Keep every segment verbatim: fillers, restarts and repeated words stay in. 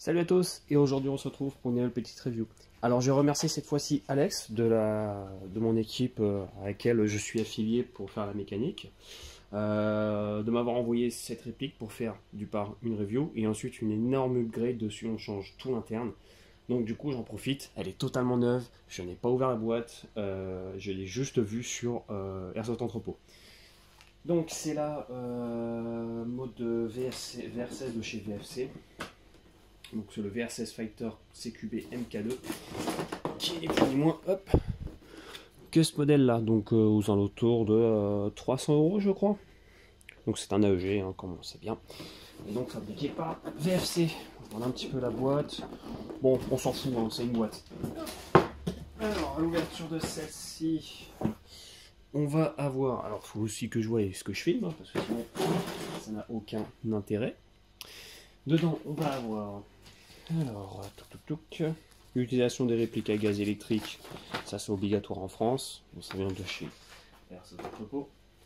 Salut à tous, et aujourd'hui on se retrouve pour une nouvelle petite review. Alors je remercie cette fois-ci Alex de, la, de mon équipe euh, à laquelle je suis affilié pour faire la mécanique, euh, de m'avoir envoyé cette réplique pour faire du part une review et ensuite une énorme upgrade dessus. On change tout l'interne. Donc du coup j'en profite, elle est totalement neuve, je n'ai pas ouvert la boîte, euh, je l'ai juste vue sur euh, Airsoft Entrepôt. Donc c'est la euh, mode V R seize de chez V F C. Donc c'est le V R seize Fighter C Q B M K deux qui est ni plus ni moins hop, que ce modèle là, donc euh, aux alentours de euh, trois cents euros je crois. Donc c'est un A E G, hein, comme on sait bien. Et donc fabriqué par V F C. Voilà un petit peu la boîte. Bon, on s'en fout, hein, c'est une boîte. Alors à l'ouverture de celle-ci, on va avoir. Alors il faut aussi que je voie ce que je filme, hein, parce que sinon ça n'a aucun intérêt. Dedans, on va avoir. Alors, tout, tout, tout. L'utilisation des répliques à gaz électrique, ça c'est obligatoire en France. Bon, ça vient de chez Airsoft Entrepôt.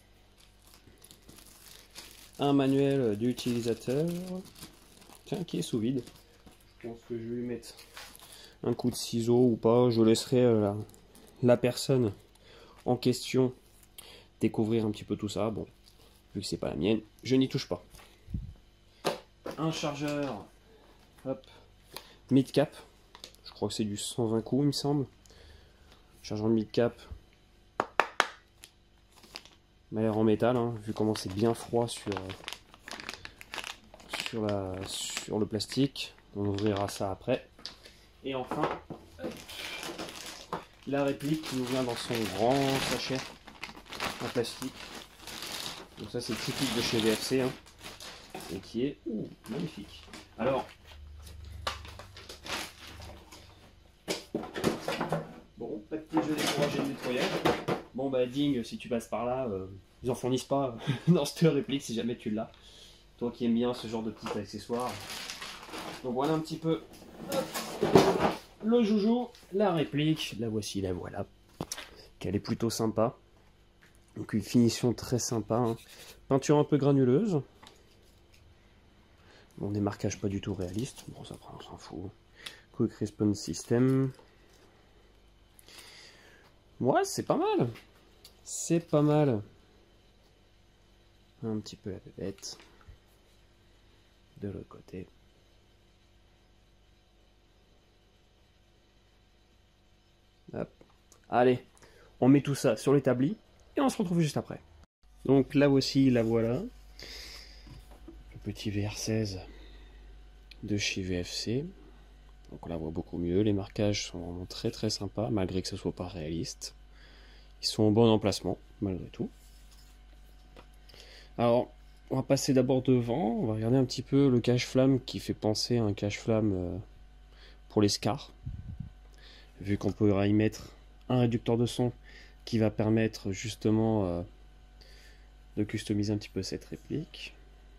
Un manuel d'utilisateur, tiens, qui est sous vide. Je pense que je vais lui mettre un coup de ciseau ou pas. Je laisserai la, la personne en question découvrir un petit peu tout ça. Bon, vu que c'est pas la mienne, je n'y touche pas. Un chargeur, hop, mid-cap. Je crois que c'est du cent vingt coups, il me semble. Chargeur de mid-cap. Il m'a l'air en métal, hein, vu comment c'est bien froid sur, sur, la, sur le plastique. On ouvrira ça après. Et enfin, la réplique qui nous vient dans son grand sachet en plastique. Donc ça c'est typique de chez V F C, hein, et qui est ouh, magnifique. Alors, bon, pas de petit jeu découragé de nettoyage. Bon bah Ding, si tu passes par là, euh, ils en fournissent pas dans cette réplique si jamais tu l'as. Toi qui aimes bien ce genre de petits accessoires. Donc voilà un petit peu hop, le joujou, la réplique, la voici, la voilà. Qu'elle est plutôt sympa. Donc une finition très sympa, hein. Peinture un peu granuleuse. Bon, des marquages pas du tout réalistes. Bon, ça prend, on s'en fout. Quick Response System. Ouais, c'est pas mal. C'est pas mal. Un petit peu la bébête. De l'autre côté. Hop. Allez, on met tout ça sur l'établi et on se retrouve juste après. Donc là voici, la voilà. Le petit V R seize de chez V F C. Donc on la voit beaucoup mieux. Les marquages sont vraiment très très sympas, malgré que ce soit pas réaliste. Ils sont au bon emplacement, malgré tout. Alors, on va passer d'abord devant. On va regarder un petit peu le cache-flamme qui fait penser à un cache-flamme pour les SCAR. Vu qu'on pourra y mettre un réducteur de son qui va permettre justement euh, de customiser un petit peu cette réplique.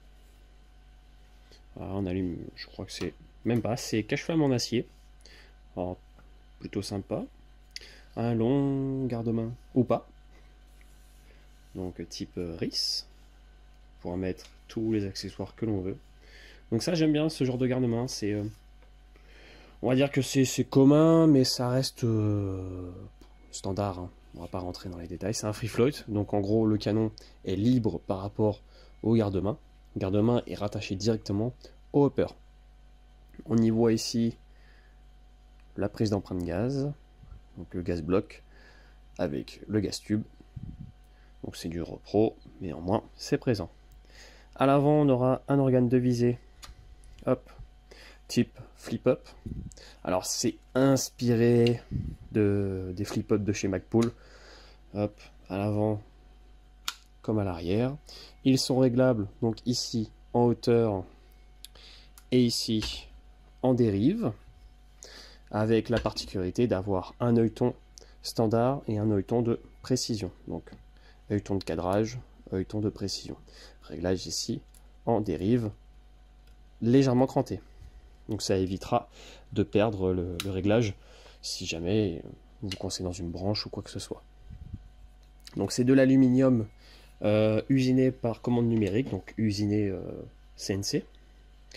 Voilà, on allume, je crois que c'est même pas, c'est cache-flamme en acier. Alors, plutôt sympa. Un long garde-main ou pas. Donc type euh, R I S. Pour mettre tous les accessoires que l'on veut. Donc ça j'aime bien ce genre de garde-main. C'est, euh, on va dire que c'est commun, mais ça reste euh, standard. Hein. On va pas rentrer dans les détails. C'est un free float, donc en gros le canon est libre par rapport au garde-main. Le garde-main est rattaché directement au hopper. On y voit ici la prise d'empreinte gaz, donc le gaz bloc avec le gaz tube. Donc c'est du repro, mais en moins c'est présent. À l'avant on aura un organe de visée, hop, type flip-up. Alors c'est inspiré de, des flip-up de chez Magpul. Hop, à l'avant comme à l'arrière. Ils sont réglables donc ici en hauteur et ici en dérive, avec la particularité d'avoir un œilleton standard et un œilleton de précision. Donc œilleton de cadrage, œilleton de précision. Réglage ici en dérive, légèrement cranté. Donc ça évitera de perdre le, le réglage si jamais vous coincez dans une branche ou quoi que ce soit. Donc c'est de l'aluminium euh, usiné par commande numérique, donc usiné euh, C N C.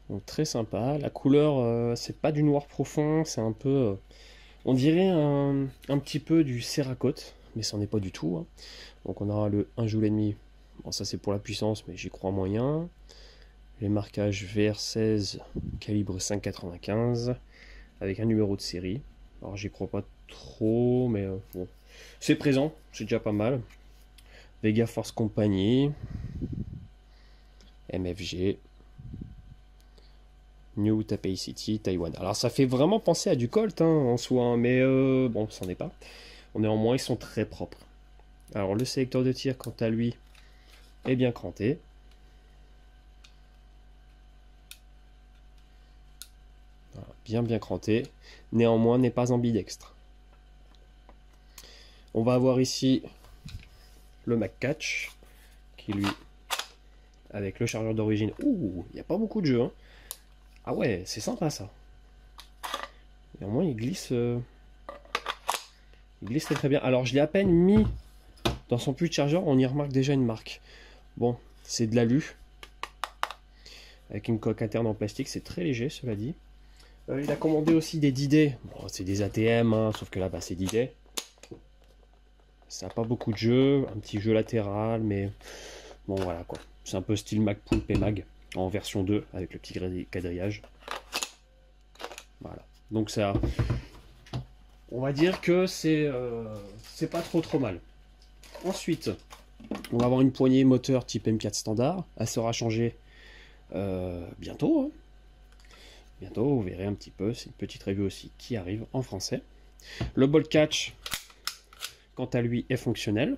Donc très sympa. La couleur, euh, c'est pas du noir profond, c'est un peu... Euh, on dirait un, un petit peu du Cerakote, mais ça n'en est pas du tout. Hein. Donc on aura le un joule et demi. Bon, ça c'est pour la puissance, mais j'y crois moyen. Les marquages V R seize, calibre cinq quatre-vingt-quinze, avec un numéro de série. Alors j'y crois pas trop, mais euh, bon. C'est présent, c'est déjà pas mal. Vega Force Company, M F G, New Taipei City, Taïwan. Alors ça fait vraiment penser à du Colt hein, en soi, hein, mais euh, bon, c'en est pas. Néanmoins, ils sont très propres. Alors le sélecteur de tir, quant à lui, est bien cranté. Voilà, bien bien cranté. Néanmoins, n'est pas ambidextre. On va avoir ici le MacCatch, qui lui, avec le chargeur d'origine. Ouh, il n'y a pas beaucoup de jeux. Hein. Ah ouais, c'est sympa ça. Néanmoins, il glisse, euh... il glisse très très bien. Alors, je l'ai à peine mis dans son puits de chargeur, on y remarque déjà une marque. Bon, c'est de l'alu, avec une coque interne en plastique, c'est très léger, cela dit. Euh, il a commandé aussi des D D. Bon, c'est des A T M, hein, sauf que là, bah, c'est D D. Ça n'a pas beaucoup de jeux, un petit jeu latéral, mais bon, voilà quoi. C'est un peu style Magpul P Mag en version deux avec le petit quadrillage. Voilà. Donc ça, on va dire que c'est euh, c'est pas trop trop mal. Ensuite, on va avoir une poignée moteur type M quatre standard. Elle sera changée euh, bientôt. Hein. Bientôt, vous verrez un petit peu. C'est une petite review aussi qui arrive en français. Le bolt catch, quant à lui, est fonctionnel.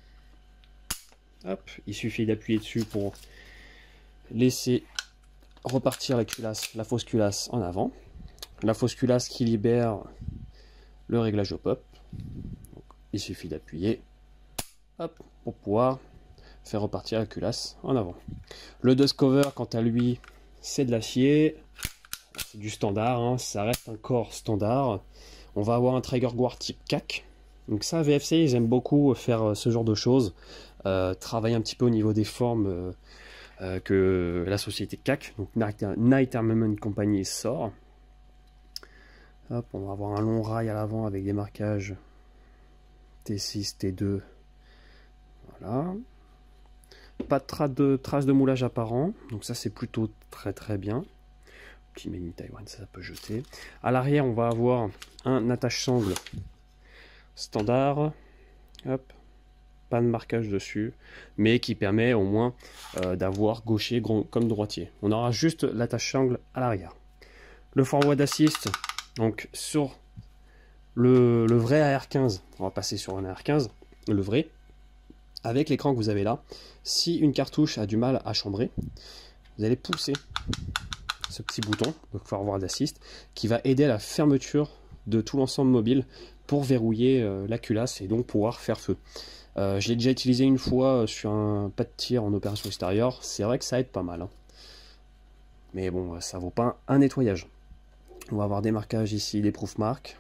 Hop, il suffit d'appuyer dessus pour laisser repartir la culasse, la fausse culasse en avant. La fausse culasse qui libère le réglage au pop. Donc, il suffit d'appuyer hop, pour pouvoir faire repartir la culasse en avant. Le dust cover, quant à lui, c'est de l'acier. C'est du standard, hein, ça reste un corps standard. On va avoir un trigger guard type C A C. Donc ça, V F C, ils aiment beaucoup faire ce genre de choses. Euh, travailler un petit peu au niveau des formes euh, euh, que la société C A C, donc Night Armament Company, sort. Hop, on va avoir un long rail à l'avant avec des marquages T six, T deux. Voilà. Pas de, tra de traces de moulage apparent, donc ça c'est plutôt très très bien. Petit Made in Taiwan, ça, ça peut jeter. À l'arrière, on va avoir un attache-sangle standard. Hop. Pas de marquage dessus, mais qui permet au moins euh, d'avoir gaucher comme droitier. On aura juste l'attache-sangle à l'arrière. Le forward assist, donc sur le, le vrai A R quinze, on va passer sur un A R quinze, le vrai, avec l'écran que vous avez là. Si une cartouche a du mal à chambrer, vous allez pousser ce petit bouton, le forward assist, qui va aider à la fermeture de tout l'ensemble mobile pour verrouiller euh, la culasse et donc pouvoir faire feu. Euh, je l'ai déjà utilisé une fois sur un pas de tir en opération extérieure. C'est vrai que ça aide pas mal. Hein. Mais bon, ça vaut pas un nettoyage. On va avoir des marquages ici, des proof marks.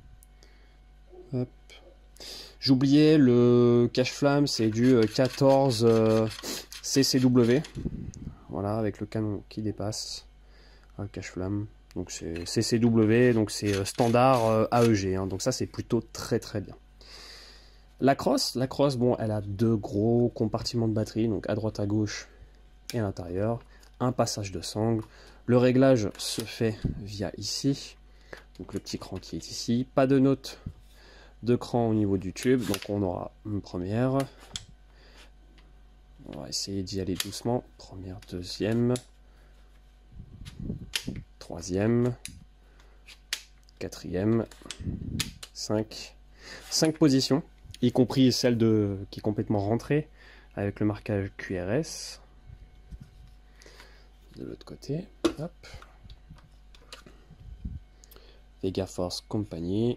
J'oubliais le cache-flamme, c'est du quatorze C C W. Voilà, avec le canon qui dépasse. Le cache-flamme. Donc c'est C C W, donc c'est standard A E G. Hein. Donc ça, c'est plutôt très très bien. La crosse, la crosse, bon, elle a deux gros compartiments de batterie, donc à droite, à gauche et à l'intérieur. Un passage de sangle. Le réglage se fait via ici. Donc le petit cran qui est ici. Pas de note de cran au niveau du tube. Donc on aura une première. On va essayer d'y aller doucement. Première, deuxième. Troisième. Quatrième. Cinq. Cinq positions. Y compris celle de, qui est complètement rentrée avec le marquage Q R S. De l'autre côté, hop. Vega Force Company.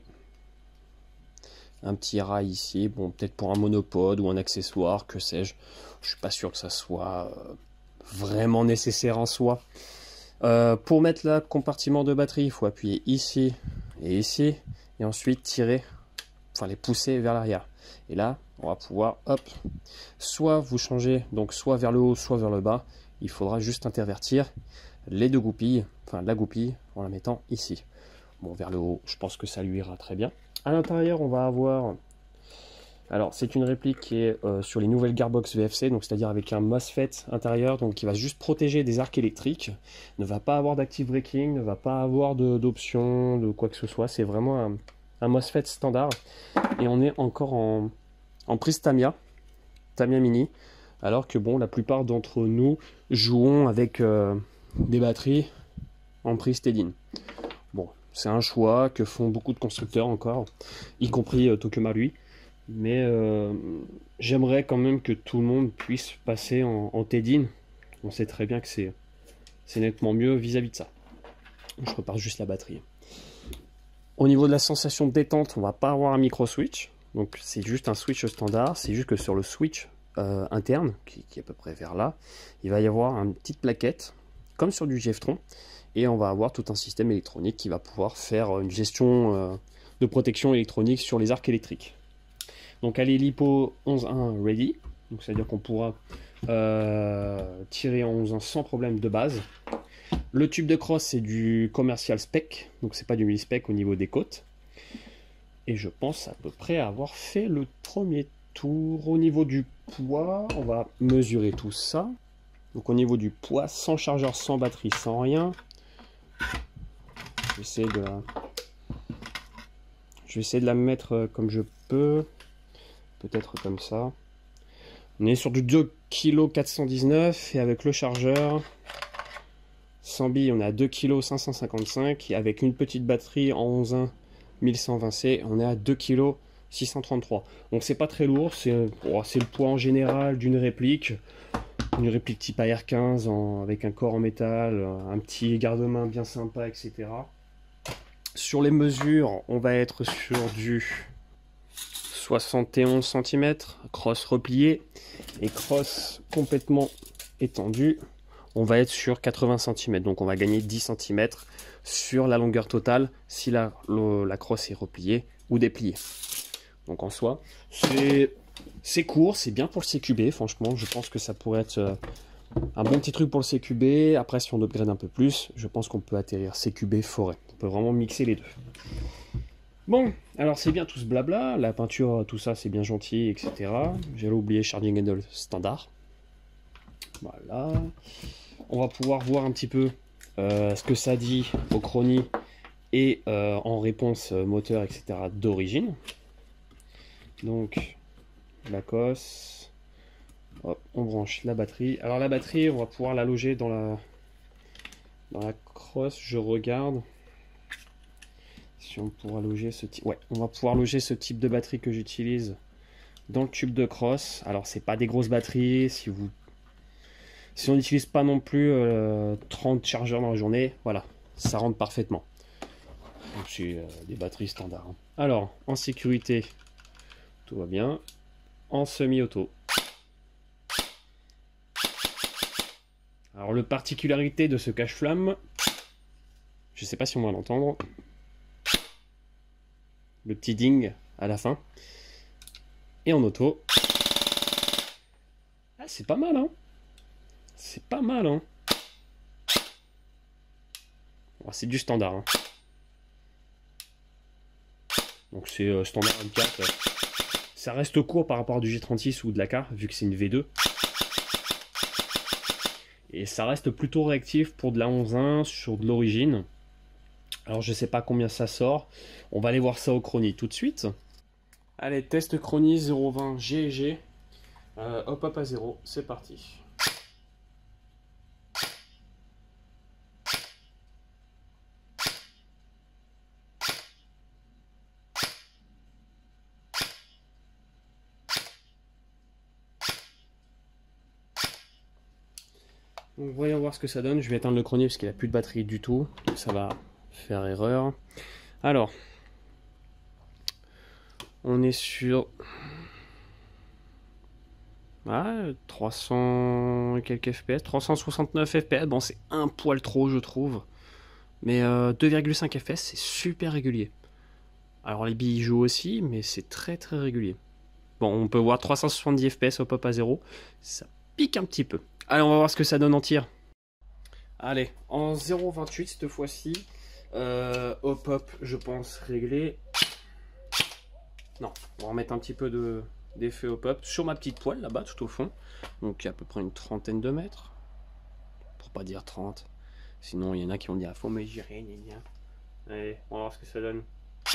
Un petit rail ici, bon peut-être pour un monopode ou un accessoire, que sais-je. Je suis pas sûr que ça soit euh, vraiment nécessaire en soi. Euh, pour mettre le compartiment de batterie, il faut appuyer ici et ici, et ensuite tirer, enfin les pousser vers l'arrière. Et là, on va pouvoir, hop, soit vous changer, donc soit vers le haut, soit vers le bas. Il faudra juste intervertir. les deux goupilles, enfin la goupille en la mettant ici. Bon, vers le haut, je pense que ça lui ira très bien. À l'intérieur, on va avoir... Alors, c'est une réplique qui est euh, sur les nouvelles Gearbox V F C, donc c'est-à-dire avec un MOSFET intérieur, donc qui va juste protéger des arcs électriques, ne va pas avoir d'active braking, ne va pas avoir d'option, de, de quoi que ce soit. C'est vraiment un, un MOSFET standard. Et on est encore en, en prise Tamiya, Tamiya Mini, alors que bon, la plupart d'entre nous jouons avec euh, des batteries en prise Teddin. Bon, c'est un choix que font beaucoup de constructeurs encore, y compris euh, Tokumaru. Mais euh, j'aimerais quand même que tout le monde puisse passer en, en Teddin. On sait très bien que c'est nettement mieux vis-à-vis de ça. Je repars juste la batterie. Au niveau de la sensation de détente, on va pas avoir un micro switch. Donc c'est juste un switch standard. C'est juste que sur le switch euh, interne, qui, qui est à peu près vers là, il va y avoir une petite plaquette, comme sur du Geftron. Et on va avoir tout un système électronique qui va pouvoir faire une gestion euh, de protection électronique sur les arcs électriques. Donc elle est LiPo onze point un ready, donc c'est-à-dire qu'on pourra euh, tirer en onze point un sans problème de base. Le tube de crosse c'est du commercial spec, donc c'est pas du mili-spec au niveau des côtes. Et je pense à peu près avoir fait le premier tour. Au niveau du poids, on va mesurer tout ça. Donc au niveau du poids, sans chargeur, sans batterie, sans rien. Je vais essayer de la, je vais essayer de la mettre comme je peux. Peut-être comme ça. On est sur du deux kilos quatre cent dix-neuf et avec le chargeur sans bille on est à deux kilos cinq cent cinquante-cinq et avec une petite batterie en onze point un mille cent vingt C on est à deux kilos six cent trente-trois. Donc c'est pas très lourd, c'est oh, le poids en général d'une réplique. Une réplique type A R quinze en, avec un corps en métal, un petit garde-main bien sympa, et cetera. Sur les mesures, on va être sur du soixante et onze centimètres, crosse repliée et crosse complètement étendue, on va être sur quatre-vingts centimètres. Donc on va gagner dix centimètres sur la longueur totale si la, le, la crosse est repliée ou dépliée. Donc en soi, c'est court, c'est bien pour le C Q B, franchement, je pense que ça pourrait être un bon petit truc pour le C Q B. Après, si on upgrade un peu plus, je pense qu'on peut atterrir C Q B forêt. On peut vraiment mixer les deux. Bon, alors c'est bien tout ce blabla, la peinture, tout ça c'est bien gentil, et cetera. J'allais oublier charging handle standard. Voilà. On va pouvoir voir un petit peu euh, ce que ça dit au chronie et euh, en réponse moteur, et cetera d'origine. Donc, la cosse. Hop, on branche la batterie. Alors la batterie, on va pouvoir la loger dans la, dans la crosse, je regarde. Si on pourra loger ce type, ouais, on va pouvoir loger ce type de batterie que j'utilise dans le tube de crosse. Alors c'est pas des grosses batteries, si vous, si on n'utilise pas non plus euh, trente chargeurs dans la journée, voilà, ça rentre parfaitement. Donc c'est euh, des batteries standards. Hein. Alors en sécurité, tout va bien. En semi-auto. Alors la particularité de ce cache-flamme, je sais pas si on va l'entendre. Le petit ding à la fin. Et en auto. Ah, c'est pas mal, hein. C'est pas mal, hein. Oh, c'est du standard, hein. Donc c'est euh, standard vingt-quatre. Euh. Ça reste court par rapport à du G trente-six ou de la K, vu que c'est une V deux. Et ça reste plutôt réactif pour de la onze point un sur de l'origine. Alors je sais pas combien ça sort. On va aller voir ça au chronie tout de suite. Allez, test chronie zéro vingt G et G. Euh, hop hop à zéro, c'est parti. Donc voyons voir ce que ça donne. Je vais éteindre le chronie parce qu'il n'a plus de batterie du tout. Donc ça va faire erreur. Alors, on est sur ah, trois cents et quelques F P S, trois cent soixante-neuf F P S. Bon, c'est un poil trop, je trouve. Mais euh, deux virgule cinq F P S, c'est super régulier. Alors les billes jouent aussi, mais c'est très très régulier. Bon, on peut voir trois cent soixante-dix F P S au pop à zéro. Ça pique un petit peu. Allez, on va voir ce que ça donne en tir. Allez, en zéro virgule vingt-huit cette fois-ci. Euh, hop hop, je pense réglé. Non, on va remettre un petit peu de d'effet hop hop sur ma petite poêle là-bas tout au fond. Donc il y a à peu près une trentaine de mètres. Pour pas dire trente. Sinon il y en a qui vont dire faut mesurer. Allez, on va voir ce que ça donne.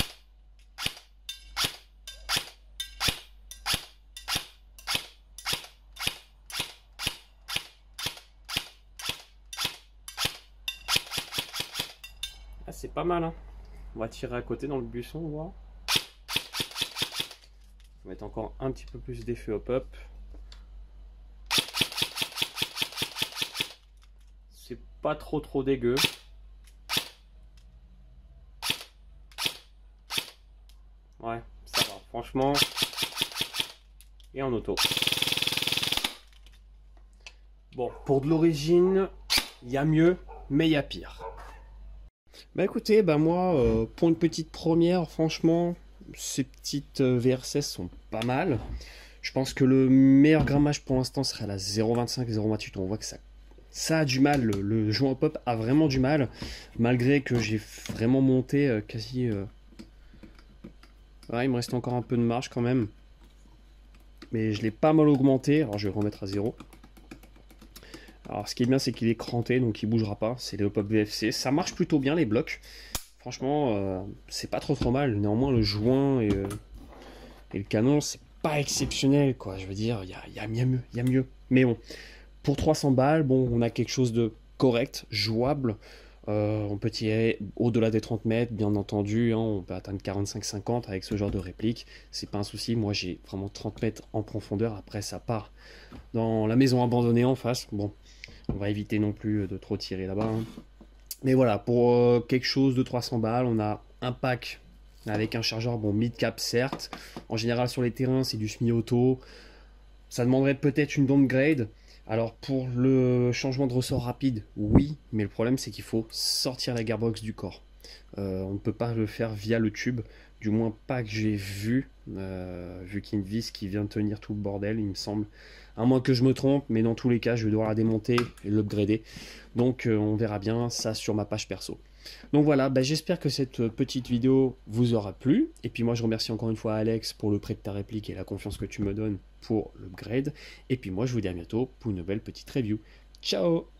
Ah, c'est pas mal, hein. On va tirer à côté dans le buisson, voir. On va mettre encore un petit peu plus d'effet hop hop. C'est pas trop trop dégueu. Ouais, ça va, franchement. Et en auto. Bon, pour de l'origine, il y a mieux, mais il y a pire. Bah écoutez, bah moi, euh, pour une petite première, franchement, ces petites euh, V R seize sont pas mal. Je pense que le meilleur grammage pour l'instant serait à la zéro virgule vingt-cinq, zéro virgule vingt-huit. On voit que ça, ça a du mal, le, le joint pop a vraiment du mal, malgré que j'ai vraiment monté euh, quasi... Euh... Ouais, il me reste encore un peu de marge quand même. Mais je l'ai pas mal augmenté, alors je vais le remettre à zéro. Alors ce qui est bien, c'est qu'il est cranté, donc il bougera pas. C'est les hop-up V F C. Ça marche plutôt bien les blocs. Franchement, euh, c'est pas trop trop mal. Néanmoins, le joint et, euh, et le canon, c'est pas exceptionnel, quoi. Je veux dire, il y a, y a mieux, il y a mieux. Mais bon, pour trois cents balles, bon, on a quelque chose de correct, jouable. Euh, on peut tirer au-delà des trente mètres, bien entendu. Hein, on peut atteindre quarante-cinq cinquante avec ce genre de réplique. C'est pas un souci. Moi, j'ai vraiment trente mètres en profondeur. Après, ça part dans la maison abandonnée en face. Bon, on va éviter non plus de trop tirer là-bas. Hein. Mais voilà, pour euh, quelque chose de trois cents balles, on a un pack avec un chargeur, bon, mid-cap certes. En général, sur les terrains, c'est du semi-auto. Ça demanderait peut-être une downgrade. Alors pour le changement de ressort rapide, oui, mais le problème c'est qu'il faut sortir la gearbox du corps. Euh, on ne peut pas le faire via le tube, du moins pas que j'ai vu, euh, vu qu'il y a une vis qui vient tenir tout le bordel, il me semble. À moins que je me trompe, mais dans tous les cas, je vais devoir la démonter et l'upgrader. Donc euh, on verra bien ça sur ma page perso. Donc voilà, bah, j'espère que cette petite vidéo vous aura plu. Et puis moi je remercie encore une fois Alex pour le prêt de ta réplique et la confiance que tu me donnes pour l'upgrade. Et puis moi je vous dis à bientôt pour une nouvelle petite review. Ciao!